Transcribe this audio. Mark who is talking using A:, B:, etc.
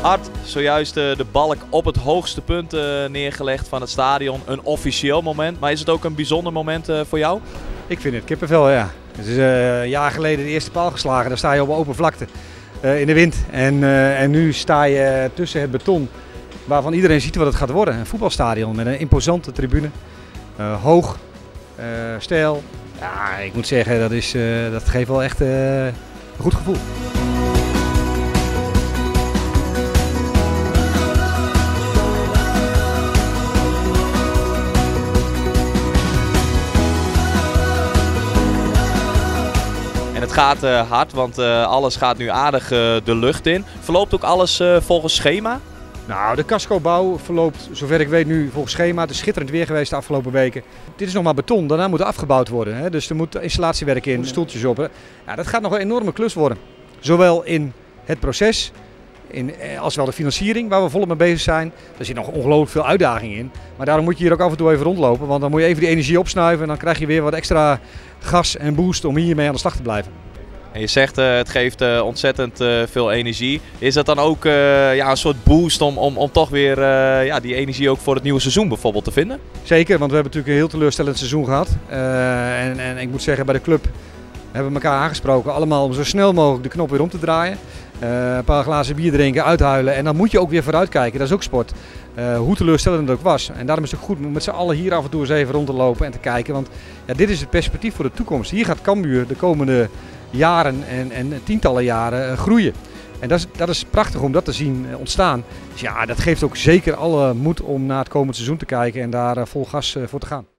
A: Art, zojuist de balk op het hoogste punt neergelegd van het stadion. Een officieel moment, maar is het ook een bijzonder moment voor jou?
B: Ik vind het kippenvel, ja. Het is een jaar geleden de eerste paal geslagen. Dan sta je op open vlakte in de wind. En nu sta je tussen het beton waarvan iedereen ziet wat het gaat worden. Een voetbalstadion met een imposante tribune. Hoog, steil. Ja, ik moet zeggen, dat geeft wel echt een goed gevoel.
A: En het gaat hard, want alles gaat nu aardig de lucht in. Verloopt ook alles volgens schema?
B: Nou, de cascobouw verloopt, zover ik weet, nu volgens schema. Het is schitterend weer geweest de afgelopen weken. Dit is nog maar beton, daarna moet er afgebouwd worden. Hè? Dus er moet installatiewerk in, stoeltjes op. Hè? Ja, dat gaat nog een enorme klus worden. Zowel in het proces, als wel de financiering, waar we volop mee bezig zijn. Er zit nog ongelooflijk veel uitdaging in. Maar daarom moet je hier ook af en toe even rondlopen. Want dan moet je even die energie opsnuiven en dan krijg je weer wat extra gas en boost om hiermee aan de slag te blijven.
A: En je zegt het geeft ontzettend veel energie. Is dat dan ook een soort boost om toch weer die energie ook voor het nieuwe seizoen bijvoorbeeld te vinden?
B: Zeker, want we hebben natuurlijk een heel teleurstellend seizoen gehad. En ik moet zeggen, bij de club hebben we elkaar aangesproken. Allemaal om zo snel mogelijk de knop weer om te draaien. Een paar glazen bier drinken, uithuilen. En dan moet je ook weer vooruitkijken. Dat is ook sport. Hoe teleurstellend het ook was. En daarom is het goed om met z'n allen hier af en toe eens even rond te lopen en te kijken. Want ja, dit is het perspectief voor de toekomst. Hier gaat Cambuur de komende jaren en tientallen jaren groeien. En dat is prachtig om dat te zien ontstaan. Dus ja, dat geeft ook zeker alle moed om naar het komend seizoen te kijken en daar vol gas voor te gaan.